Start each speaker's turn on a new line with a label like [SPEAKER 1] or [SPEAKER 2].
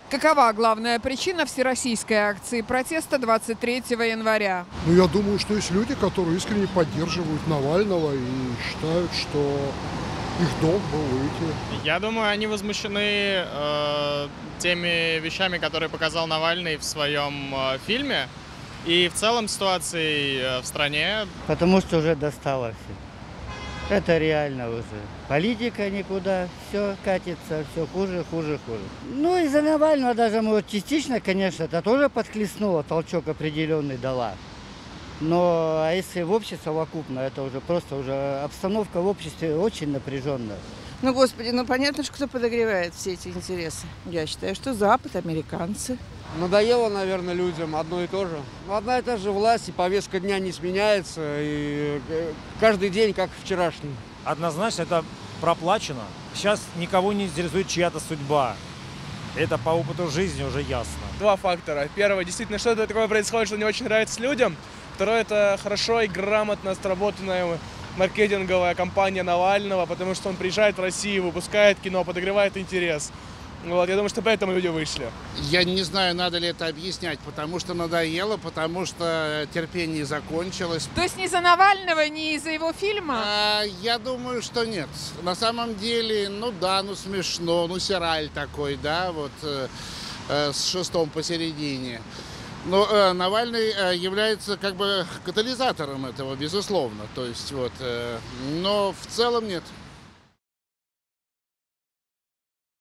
[SPEAKER 1] Какова главная причина всероссийской акции протеста 23 января?
[SPEAKER 2] Ну, я думаю, что есть люди, которые искренне поддерживают Навального и считают, что их долг был выйти.
[SPEAKER 3] Я думаю, они возмущены теми вещами, которые показал Навальный в своем фильме. И в целом ситуацией в стране.
[SPEAKER 4] Потому что уже достало все. Это реально уже. Политика никуда, все катится, все хуже, хуже, хуже. Ну, из-за Навального даже, может, частично, конечно, это тоже подхлестнуло, толчок определенный дала. Но а если в обществе совокупно, это уже просто уже обстановка в обществе очень напряженная.
[SPEAKER 5] Ну, господи, ну понятно, что кто подогревает все эти интересы. Я считаю, что Запад, американцы.
[SPEAKER 6] Надоело, наверное, людям одно и то же. Одна и та же власть, и повестка дня не сменяется, и каждый день как вчерашний.
[SPEAKER 7] Однозначно это проплачено. Сейчас никого не интересует чья-то судьба. Это по опыту жизни уже ясно.
[SPEAKER 8] Два фактора. Первое, действительно, что-то такое происходит, что не очень нравится людям. Второе, это хорошо и грамотно сработанная маркетинговая кампания Навального, потому что он приезжает в Россию, выпускает кино, подогревает интерес. Вот, я думаю, что поэтому люди вышли.
[SPEAKER 9] Я не знаю, надо ли это объяснять, потому что надоело, потому что терпение закончилось.
[SPEAKER 1] То есть не из-за Навального, не из-за его фильма?
[SPEAKER 9] Я думаю, что нет. На самом деле, ну да, ну смешно, ну сериал такой, да, вот с шестом посередине. Но Навальный является как бы катализатором этого, безусловно. То есть вот, но в целом нет.